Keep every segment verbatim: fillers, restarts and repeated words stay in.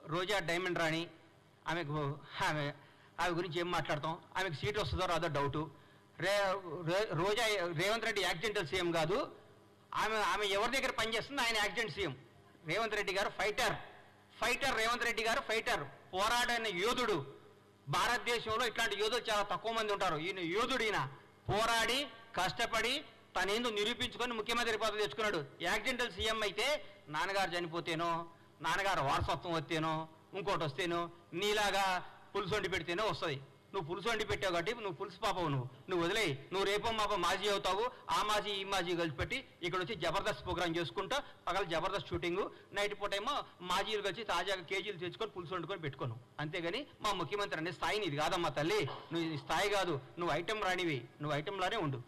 రోజా diamond రాణి ఆమెకు ఆమె ఆమె గురించి ఏం మాట్లాడతాం, ఆమెకు సీట్ వస్తుందో రాదో డౌటు. రే రోజా రేవంత్ రెడ్డి యాక్సిడెంటల్ సీఎం కాదు, ఆమె ఆమె ఎవరి దగ్గర పనిచేస్తుంది, ఆయన యాక్సిడెంట్ సీఎం. రేవంత్ రెడ్డి గారు ఫైటర్ ఫైటర్ రేవంత్ రెడ్డి గారు ఫైటర్, పోరాడైన యోధుడు. భారతదేశంలో ఇట్లాంటి యోధులు చాలా తక్కువ మంది ఉంటారు. ఈయన యోధుడు, ఈయన పోరాడి కష్టపడి తనేందు నిరూపించుకొని ముఖ్యమంత్రి పదవి తెచ్చుకున్నాడు. యాక్సిడెంటల్ సీఎం అయితే నాన్నగారు చనిపోతేనో, నాన్నగారు వారసత్వం వస్తేనో, ఇంకోటి వస్తేనో, నీలాగా పులుసు వండి పెడితేనే వస్తుంది. నువ్వు పులుసు వండి పెట్టావు కాబట్టి నువ్వు పులుసు పాపవు, నువ్వు నువ్వు వదిలేయి. నువ్వు రేపో మాపో మాజీ అవుతావు. ఆ మాజీ ఈ మాజీ కలిసి పెట్టి ఇక్కడ వచ్చి జబర్దస్త్ ప్రోగ్రామ్ చేసుకుంటా, పగల జబర్దస్త్ షూటింగు, నైట్ పూట ఏమో మాజీలు కలిసి తాజాగా కేజీలు తెచ్చుకొని పులుసు వండుకొని పెట్టుకోను. అంతేగాని మా ముఖ్యమంత్రి అనే స్థాయి నీది కాదమ్మా తల్లి, నువ్వు ఈ స్థాయి కాదు. నువ్వు ఐటెం రానివి, నువ్వు ఐటెంలానే ఉండు.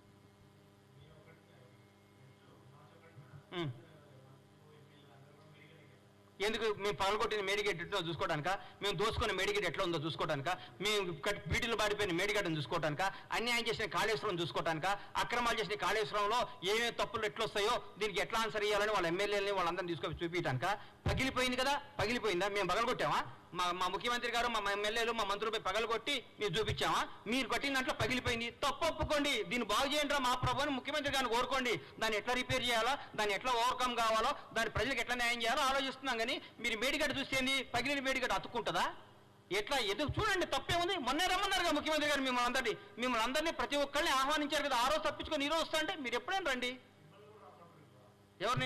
ఎందుకు మేము పగలగొట్టిన మేడిగడ్డ ఎట్లా చూసుకోవడానిక, మేము దోసుకున్న మేడిగడ్డ ఎట్లా ఉందో చూసుకోవడానిక, మేము బీటీలు బాడిపోయిన మేడిగడ్డను చూసుకోవడానిక, అన్యాయం చేసిన కాళేశ్వరం చూసుకోవడానిక, అక్రమాలు చేసిన కాళేశ్వరంలో ఏమేమి తప్పులు ఎట్లా వస్తాయో దీనికి ఎట్లా ఆన్సర్ ఇవ్వాలని వాళ్ళ ఎమ్మెల్యేలని వాళ్ళందరినీ తీసుకొని చూపించడానిక. పగిలిపోయింది కదా, పగిలిపోయిందా? మేము పగలగొట్టామా? మా మా ముఖ్యమంత్రి గారు మా ఎమ్మెల్యేలు మా మంత్రులపై పగలగొట్టి మీరు చూపించామా? మీరు కొట్టిన దాంట్లో పగిలిపోయింది, తప్పు ఒప్పుకోండి, దీన్ని బాగు చేయండి రా మా ప్రభుని ముఖ్యమంత్రి గారిని కోరుకోండి. దాన్ని ఎట్లా రిపేర్ చేయాలో, దాన్ని ఎట్లా ఓవర్కమ్ కావాలో, దాని ప్రజలకు ఎట్లా న్యాయం చేయాలో ఆలోచిస్తున్నాం. కానీ మీరు మేడిగడ్డ చూస్తేంది, పగిలిన మేడిగడ్డ అతుక్కుంటుందా? ఎట్లా ఎదుగు చూడండి, తప్పే ఉంది. మొన్నే రమ్మన్నారు కదా ముఖ్యమంత్రి గారు మిమ్మల్ని అందరినీ, మిమ్మల్ని అందరినీ ప్రతి ఒక్కరిని ఆహ్వానించారు కదా. ఆ రోజు తప్పించుకొని ఈ రోజు వస్తా అంటే మీరు ఎప్పుడైనా రండి. ఎవరిని?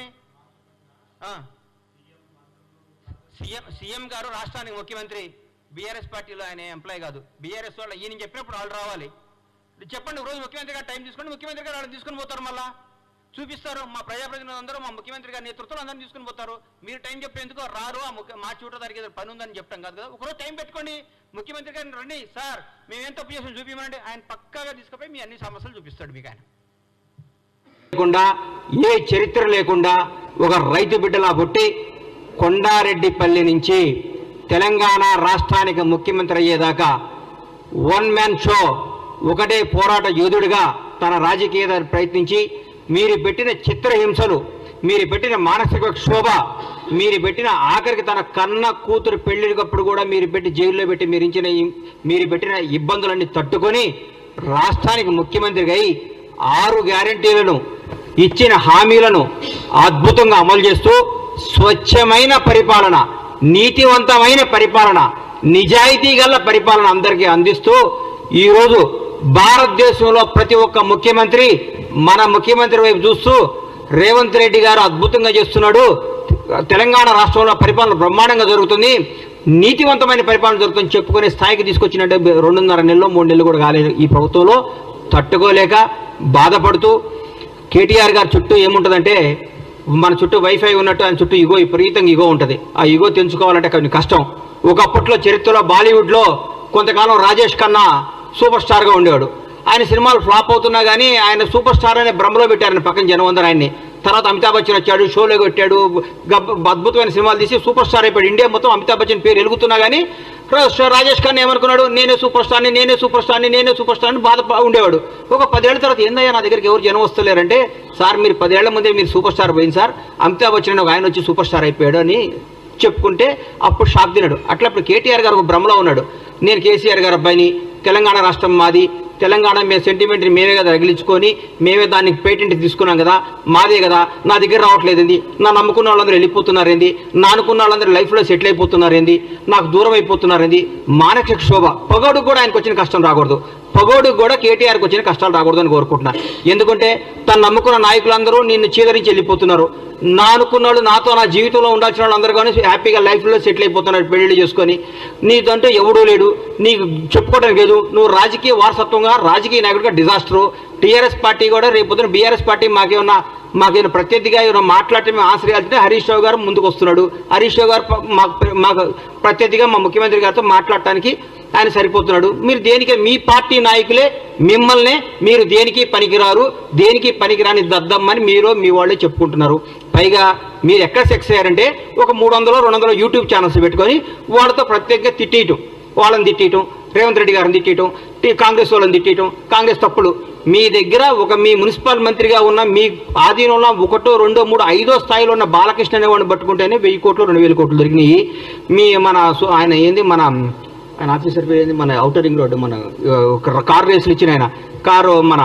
సీఎం సీఎం గారు రాష్ట్రానికి ముఖ్యమంత్రి, బీఆర్ఎస్ పార్టీలో ఆయన ఎంప్లాయ్ కాదు. బీఆర్ఎస్ వాళ్ళు ఈయన చెప్పినప్పుడు వాళ్ళు రావాలి. చెప్పండి, రోజు ముఖ్యమంత్రి గారు టైం తీసుకొని ముఖ్యమంత్రి గారు వాళ్ళని తీసుకుని పోతారు, మళ్ళా చూపిస్తారు. మా ప్రజాప్రతినిధులు అందరూ మా ముఖ్యమంత్రి గారి నేతృత్వం అందరినీ తీసుకుని పోతారు. మీరు టైం చెప్పేందుకు రారు. ఆ ముఖ్య మా చూడ దానికి ఏదో పని ఉందని చెప్తాం కాదు కదా. ఒకరోజు టైం పెట్టుకోండి, ముఖ్యమంత్రి గారిని రండి, సార్ మేమేం తప్పు చేసాం చూపించమంటే ఆయన పక్కాగా తీసుకుపోయి మీ అన్ని సమస్యలు చూపిస్తాడు మీకు. ఆయన లేకుండా ఏ చరిత్ర లేకుండా ఒక రైతు బిడ్డలా పుట్టి కొండారెడ్డిపల్లి నుంచి తెలంగాణ రాష్ట్రానికి ముఖ్యమంత్రి అయ్యేదాకా వన్ మ్యాన్ షో, ఒకటే పోరాట యోధుడిగా తన రాజకీయ ప్రయత్నించి మీరు పెట్టిన చిత్రహింసలు, మీరు పెట్టిన మానసిక క్షోభ, మీరు పెట్టిన ఆఖరికి తన కన్న కూతురు పెళ్లికప్పుడు కూడా మీరు పెట్టి జైల్లో పెట్టి మీరు ఇచ్చిన మీరు పెట్టిన ఇబ్బందులన్నీ తట్టుకొని రాష్ట్రానికి ముఖ్యమంత్రిగా అయి ఆరు గ్యారంటీలను ఇచ్చిన హామీలను అద్భుతంగా అమలు చేస్తూ స్వచ్ఛమైన పరిపాలన, నీతివంతమైన పరిపాలన, నిజాయితీ గల పరిపాలన అందరికీ అందిస్తూ ఈరోజు భారతదేశంలో ప్రతి ఒక్క ముఖ్యమంత్రి మన ముఖ్యమంత్రి వైపు చూస్తూ రేవంత్ రెడ్డి గారు అద్భుతంగా చేస్తున్నాడు, తెలంగాణ రాష్ట్రంలో పరిపాలన బ్రహ్మాండంగా జరుగుతుంది, నీతివంతమైన పరిపాలన జరుగుతుంది చెప్పుకునే స్థాయికి తీసుకొచ్చినట్టు రెండున్నర నెలలు మూడు నెలలు కూడా కాలేదు. ఈ ప్రభుత్వంలో తట్టుకోలేక బాధపడుతూ కేటీఆర్ గారు చుట్టూ ఏముంటుందంటే మన చుట్టూ వైఫై ఉన్నట్టు ఆయన చుట్టూ ఇగో విపరీతంగా ఇగో ఉంటుంది. ఆ ఇగో తెంచుకోవాలంటే కొంచెం కష్టం. ఒకప్పట్లో చరిత్రలో బాలీవుడ్లో కొంతకాలం రాజేష్ ఖన్నా సూపర్ స్టార్గా ఉండేవాడు. ఆయన సినిమాలు ఫ్లాప్ అవుతున్నా కానీ ఆయన సూపర్ స్టార్ అనే భ్రమలో పెట్టారని పక్కన జనం అందరూ ఆయన్ని. తర్వాత అమితాబ్ బచ్చన్ వచ్చాడు, షోలో కొట్టాడు, అద్భుతమైన సినిమాలు తీసి సూపర్ స్టార్ అయిపోయాడు. ఇండియా మొత్తం అమితాబ్ బచ్చన్ పేరు ఎలుగుతున్నా కానీ రాజేష్ ఖన్నా ఏమనుకున్నాడు, నేనే సూపర్ స్టార్ని నేనే సూపర్ స్టార్ని నేనే సూపర్ స్టార్ని బాధ ఉండేవాడు. ఒక పదేళ్ల తర్వాత ఏందయ్యా నా దగ్గరికి ఎవరు జనం వస్తలేరంటే, సార్ మీరు పదేళ్ల ముందే మీరు సూపర్ స్టార్ పోయింది సార్, అమితాబ్ బచ్చన్ ఒక ఆయన వచ్చి సూపర్ స్టార్ అయిపోయాడు అని చెప్పుకుంటే అప్పుడు షాక్ తిన్నాడు. అట్లా ఇప్పుడు కేటీఆర్ గారు ఒక భ్రమలో ఉన్నాడు. నేను కేసీఆర్ గారు అబ్బాయిని, తెలంగాణ రాష్ట్రం మాది, తెలంగాణ మేము సెంటిమెంట్ని మేమే కదా రగిలించుకొని మేమే దానికి పేటెంట్ తీసుకున్నాం కదా, మాదే కదా, నా దగ్గర రావట్లేదండి, నా నమ్ముకున్న వాళ్ళందరూ వెళ్ళిపోతున్నారేంది, నా అనుకున్న వాళ్ళందరూ లైఫ్లో సెటిల్ అయిపోతున్నారేంది, నాకు దూరం అయిపోతున్నారేంది, మానసిక శోభ. పొగోడు కూడా ఆయనకు వచ్చిన కష్టం రాకూడదు, పొగోడు కూడా కేటీఆర్కి వచ్చిన కష్టాలు రాకూడదు అని కోరుకుంటున్నా. ఎందుకంటే తను నమ్ముకున్న నాయకులందరూ నిన్ను చీదరించి వెళ్ళిపోతున్నారు. నా అనుకున్న వాళ్ళు, నాతో నా జీవితంలో ఉండాల్సిన వాళ్ళు అందరూ కానీ హ్యాపీగా లైఫ్లో సెటిల్ అయిపోతున్నారు పెళ్లిళ్ళు చేసుకొని. నీదంటే ఎవడూ లేడు, నీకు చెప్పుకోవడానికి లేదు, నువ్వు రాజకీయ వారసత్వంగా రాజకీయ నాయకుడిగా డిజాస్టరు. టీఆర్ఎస్ పార్టీ కూడా రేపు పొద్దున బీఆర్ఎస్ పార్టీ మాకేమన్నా మాకేమైనా ప్రత్యర్థిగా ఏమైనా మాట్లాడితే మేము ఆశ్రయాలంటే హరీష్ రావు గారు ముందుకు వస్తున్నాడు. హరీష్ రావు గారు మాకు మాకు ప్రత్యర్థిగా మా ముఖ్యమంత్రి గారితో మాట్లాడటానికి ఆయన సరిపోతున్నాడు. మీరు దేనికి, మీ పార్టీ నాయకులే మిమ్మల్నే మీరు దేనికి పనికిరారు, దేనికి పనికిరాని దద్దమ్మని మీరు మీ వాళ్ళే చెప్పుకుంటున్నారు. పైగా మీరు ఎక్కడ సెక్స్ అయ్యారంటే ఒక మూడు వందలు రెండు వందలు యూట్యూబ్ ఛానల్స్ పెట్టుకొని వాళ్ళతో ప్రత్యేకంగా తిట్టేయటం, వాళ్ళని తిట్టేయటం, రేవంత్ రెడ్డి గారిని తిట్టేయటం, కాంగ్రెస్ వాళ్ళని తిట్టేయటం, కాంగ్రెస్ తప్పులు మీ దగ్గర ఒక మీ మున్సిపల్ మంత్రిగా ఉన్న మీ ఆధీనంలో ఒకటో రెండో మూడు ఐదో స్థాయిలో ఉన్న బాలకృష్ణ అనేవాడిని పట్టుకుంటేనే వెయ్యి కోట్లు రెండు వేల కోట్లు దొరికినాయి. మీ మన ఆయన ఏంది మన ఆయన ఆఫీసర్ పేరు ఏంది మన ఔటర్ రింగ్ రోడ్డు మన కారు రేసులు ఇచ్చిన ఆయన కారు మన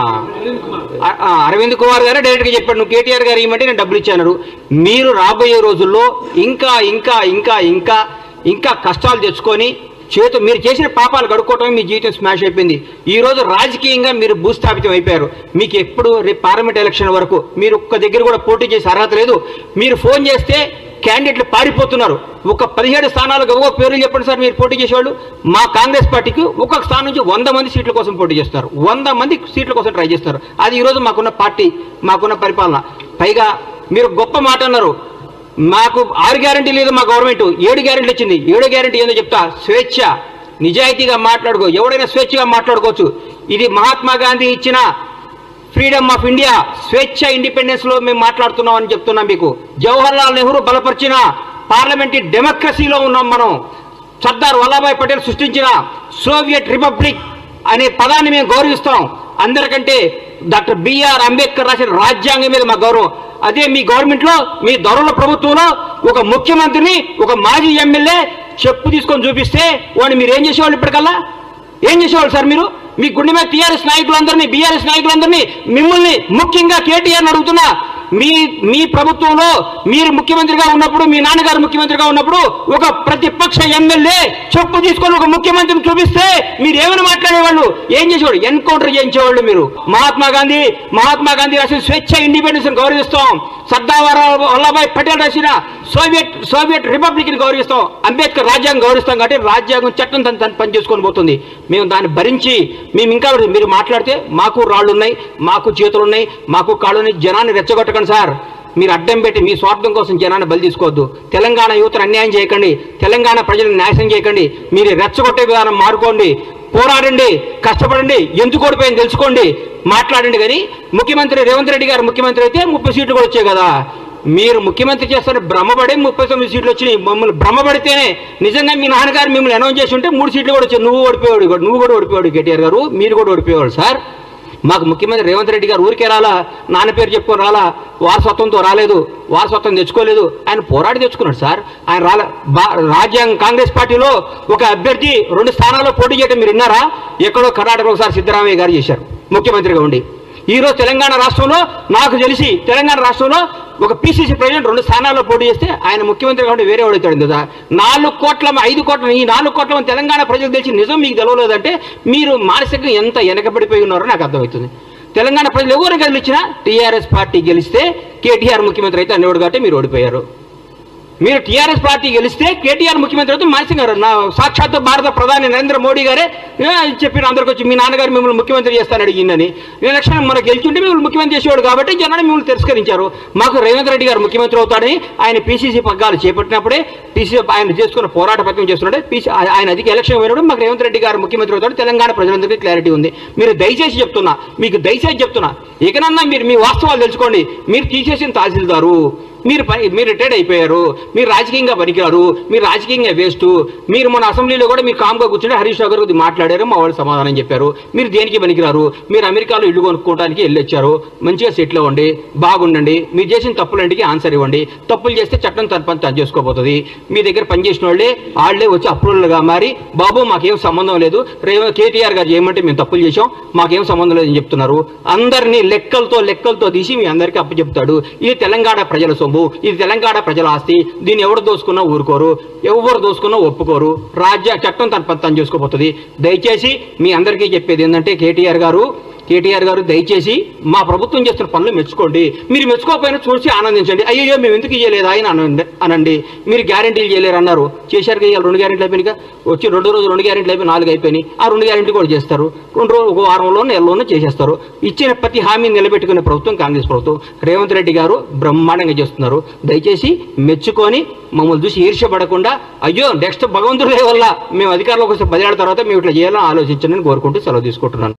అరవింద్ కుమార్ గారే డైరెక్ట్గా చెప్పాడు నువ్వు కేటీఆర్ గారు ఇవ్వమంటే నేను డబ్బులు ఇచ్చాను. మీరు రాబోయే రోజుల్లో ఇంకా ఇంకా ఇంకా ఇంకా ఇంకా కష్టాలు తెచ్చుకొని చేతు మీరు చేసిన పాపాలు గడుక్కోవటమే మీ జీవితం స్మాష్ అయిపోయింది. ఈరోజు రాజకీయంగా మీరు భూస్థాపితం అయిపోయారు. మీకు ఎప్పుడు రేపు పార్లమెంట్ ఎలక్షన్ వరకు మీరు ఒక్క దగ్గర కూడా పోటీ చేసే అర్హత లేదు. మీరు ఫోన్ చేస్తే క్యాండిడేట్లు పారిపోతున్నారు. ఒక పదిహేడు స్థానాలకు ఒక్కొక్క పేర్లు చెప్పండి సార్ మీరు పోటీ చేసేవాళ్ళు. మా కాంగ్రెస్ పార్టీకి ఒక్కొక్క స్థానం నుంచి వంద మంది సీట్ల కోసం పోటీ చేస్తారు, వంద మంది సీట్ల కోసం ట్రై చేస్తారు. అది ఈరోజు మాకున్న పార్టీ, మాకున్న పరిపాలన. పైగా మీరు గొప్ప మాట అన్నారు, మాకు ఆరు గ్యారెంటీ లేదు మా గవర్నమెంట్, ఏడు గ్యారెంటీలు ఇచ్చింది. ఏడు గ్యారెంటీ ఏందో చెప్తా. స్వేచ్ఛ, నిజాయితీగా మాట్లాడుకో, ఎవడైనా స్వేచ్ఛగా మాట్లాడుకోవచ్చు. ఇది మహాత్మా గాంధీ ఇచ్చిన ఫ్రీడమ్ ఆఫ్ ఇండియా, స్వేచ్ఛ ఇండిపెండెన్స్లో మేము మాట్లాడుతున్నాం అని చెప్తున్నాం మీకు. జవహర్లాల్ నెహ్రూ బలపరిచిన పార్లమెంటరీ డెమోక్రసీలో ఉన్నాం మనం. సర్దార్ వల్లభాయ్ పటేల్ సృష్టించిన సోవియట్ రిపబ్లిక్ అనే పదాన్ని మేము గౌరవిస్తాం. అందరికంటే డాక్టర్ బిఆర్ అంబేద్కర్ రాసిన రాజ్యాంగం మీద మా గౌరవం. అదే మీ గవర్నమెంట్లో, మీ దొరల ప్రభుత్వంలో ఒక ముఖ్యమంత్రిని, ఒక మాజీ ఎమ్మెల్యే చెప్పు తీసుకొని చూపిస్తే వాడిని మీరు ఏం చేసేవాళ్ళు? ఇప్పటికల్లా ఏం చేసేవాళ్ళు సార్ మీరు? మీ గుండె మీద టీఆర్ఎస్ నాయకులందరినీ, బీఆర్ఎస్ నాయకులందరినీ, మిమ్మల్ని ముఖ్యంగా కేటీఆర్ని అడుగుతున్నా, మీ మీ ప్రభుత్వంలో మీరు ముఖ్యమంత్రిగా ఉన్నప్పుడు, మీ నాన్నగారు ముఖ్యమంత్రిగా ఉన్నప్పుడు ఒక ప్రతిపక్ష ఎమ్మెల్యే చెప్పు తీసుకొని ఒక ముఖ్యమంత్రిని చూపిస్తే మీరు ఏమైనా మాట్లాడేవాళ్ళు? ఏం చేసేవాళ్ళు? ఎన్కౌంటర్ చేయించేవాళ్ళు మీరు. మహాత్మా గాంధీ మహాత్మా గాంధీ రాసిన స్వేచ్ఛ ఇండిపెండెన్స్ గౌరవిస్తాం. సర్దార్ వల్లభాయ్ పటేల్ రాసిన సోవియట్ సోవియట్ రిపబ్లిక్ ని గౌరవిస్తాం. అంబేద్కర్ రాజ్యాంగం గౌరవిస్తాం. కాబట్టి రాజ్యాంగం చట్టం తను తను పని చేసుకొని పోతుంది. మేము దాన్ని భరించి మేము ఇంకా మీరు మాట్లాడితే మాకు రాళ్ళు ఉన్నాయి, మాకు చేతులు ఉన్నాయి, మాకు కాళ్ళు ఉన్నాయి. జనాన్ని రెచ్చగొట్టకండి సార్. మీరు అడ్డం పెట్టి మీ స్వార్థం కోసం జనాన్ని బలి తీసుకోవద్దు. తెలంగాణ యువతను అన్యాయం చేయకండి, తెలంగాణ ప్రజలను నాశనం చేయకండి. మీరు రెచ్చగొట్టే విధానం మారుకోండి, పోరాడండి, కష్టపడండి, ఎందుకు ఓడిపోయింది తెలుసుకోండి, మాట్లాడండి. కానీ ముఖ్యమంత్రి రేవంత్ రెడ్డి గారు ముఖ్యమంత్రి అయితే ముప్పై సీట్లు కూడా వచ్చాయి కదా. మీరు ముఖ్యమంత్రి చేస్తారని భ్రమపడే ముప్పై తొమ్మిది సీట్లు వచ్చినాయి. మమ్మల్ని భ్రమపడితేనే నిజంగా మీ నాన్నగారు మిమ్మల్ని అనౌన్స్ చేసి ఉంటే మూడు సీట్లు కూడా వచ్చాయి. నువ్వు ఓడిపోయాడు, నువ్వు కూడా ఓడిపోయాడు కేటీఆర్ గారు, మీరు కూడా ఓడిపోయేవాడు సార్. మాకు ముఖ్యమంత్రి రేవంత్ రెడ్డి గారు ఊరికే రాలా, నాన్న పేరు చెప్పుకొని రాలా, వారసత్వంతో రాలేదు, వారసత్వం తెచ్చుకోలేదు, ఆయన పోరాడి తెచ్చుకున్నాడు సార్. ఆయన రాలే. రాజ్యాంగ కాంగ్రెస్ పార్టీలో ఒక అభ్యర్థి రెండు స్థానాల్లో పోటీ చేయడం మీరు విన్నారా? ఎక్కడో కర్ణాటకలో ఒకసారి సిద్ధరామయ్య గారు చేశారు ముఖ్యమంత్రిగా ఉండి. ఈరోజు తెలంగాణ రాష్ట్రంలో నాకు తెలిసి తెలంగాణ రాష్ట్రంలో ఒక పీసీసీ ప్రెసిడెంట్ రెండు స్థానాల్లో పోటీ చేస్తే ఆయన ముఖ్యమంత్రి కాబట్టి వేరే వాడుతాడు కదా. నాలుగు కోట్ల ఐదు కోట్ల ఈ నాలుగు కోట్ల తెలంగాణ ప్రజలకు తెలిసి నిజం మీకు తెలవలేదంటే మీరు మానసికంగా ఎంత వెనకబడిపోయి ఉన్నారో నాకు అర్థమవుతుంది. తెలంగాణ ప్రజలు ఎవరు గెలిచినా టీఆర్ఎస్ పార్టీ గెలిస్తే కేటీఆర్ ముఖ్యమంత్రి అయితే అనేవాడు కాబట్టి మీరు ఓడిపోయారు. మీరు టీఆర్ఎస్ పార్టీ గెలిస్తే కేటీఆర్ ముఖ్యమంత్రి అయితే మానసికంగా నా సాక్షాత్తు భారత ప్రధాని నరేంద్ర మోడీ గారే చెప్పిన అందరికి వచ్చి మీ నాన్నగారు మిమ్మల్ని ముఖ్యమంత్రి చేస్తాను అడిగిందని. ఎలక్షన్ మనకు గెలిచుంటే మిమ్మల్ని ముఖ్యమంత్రి చేసేవాడు కాబట్టి జనాన్ని మిమ్మల్ని తిరస్కరించారు. మాకు రేవంత్ రెడ్డి గారు ముఖ్యమంత్రి అవుతాడని ఆయన పీసీసీ పగ్గాలు చేపట్టినప్పుడే పీసీ ఆయన చేసుకున్న పోరాట పత్రం చేస్తున్నాడే పీసీ ఆయన అధిక ఎలక్షన్ పోయినప్పుడు మాకు రేవంత్ రెడ్డి గారు ముఖ్యమంత్రి అవుతాడు. తెలంగాణ ప్రజలందరికీ క్లారిటీ ఉంది. మీరు దయచేసి చెప్తున్నా, మీకు దయచేసి చెప్తున్నా, ఇకనన్నా మీరు మీ వాస్తవాలు తెలుసుకోండి. మీరు తీసేసిన తహసీల్దారు, మీరు పని మీరు రిటైర్డ్ అయిపోయారు, మీరు రాజకీయంగా పనికిరారు, మీరు రాజకీయంగా వేస్ట్. మీరు మన అసెంబ్లీలో కూడా మీరు కామ్గా కూర్చుంటే హరీష్ రావు గారు మాట్లాడారు, మా వాళ్ళు సమాధానం చెప్పారు. మీరు దేనికి పనికిరారు, మీరు అమెరికాలో ఇల్లు కొనుక్కోవడానికి వెళ్ళొచ్చారు, మంచిగా సెటిల్ అవ్వండి, బాగుండండి. మీరు చేసిన తప్పులంటికి ఆన్సర్ ఇవ్వండి. తప్పులు చేస్తే చట్టం తన పని తను చేసుకోబోతుంది. మీ దగ్గర పనిచేసిన వాళ్ళే వాళ్ళే వచ్చి అప్రూవల్గా మారి బాబు మాకేం సంబంధం లేదు, రేవ కేటీఆర్ గారు చేయమంటే మేము తప్పులు చేసాం, మాకేం సంబంధం లేదని చెప్తున్నారు. అందరినీ లెక్కలతో లెక్కలతో తీసి మీ అందరికీ అప్పచెప్తాడు. ఇది తెలంగాణ ప్రజల సొమ్ము, ఇది తెలంగాణ ప్రజల ఆస్తి. దీన్ని ఎవరు దోసుకున్నా ఊరుకోరు, ఎవరు దోసుకున్నా ఒప్పుకోరు. రాజ్య చట్టం తన పని తను చేసుకోబోతుంది. దయచేసి మీ అందరికీ చెప్పేది ఏంటంటే కేటీఆర్ గారు కేటీఆర్ గారు దయచేసి మా ప్రభుత్వం చేస్తున్న పనులు మెచ్చుకోండి. మీరు మెచ్చుకోకపోయినా చూసి ఆనందించండి. అయ్యో మేము ఎందుకు చేయలేదా అని అనండి అనండి మీరు గ్యారెంటీలు చేయలేరు అన్నారు, చేశారు కదా. రెండు గ్యారెంటీలు అయిపోయినాయి, వచ్చి రెండు రోజులు రెండు గ్యారెంటీలు అయిపోయి నాలుగు అయిపోయినాయి. ఆ రెండు గ్యారెంటీ కూడా చేస్తారు. రెండు రోజులు ఒక వారంలో నెలలోనూ చేసేస్తారు. ఇచ్చిన ప్రతి హామీని నిలబెట్టుకునే ప్రభుత్వం కాంగ్రెస్ ప్రభుత్వం. రేవంత్ రెడ్డి గారు బ్రహ్మాండంగా చేస్తున్నారు. దయచేసి మెచ్చుకొని మమ్మల్ని చూసి ఈర్ష్యపడకుండా అయ్యో నెక్స్ట్ భగవంతుడి వల్ల మేము అధికారంలోకి వస్తే పదేళ్ల తర్వాత మేము ఇట్లా చేయాలని ఆలోచించండి కోరుకుంటూ సెలవు తీసుకుంటున్నాను.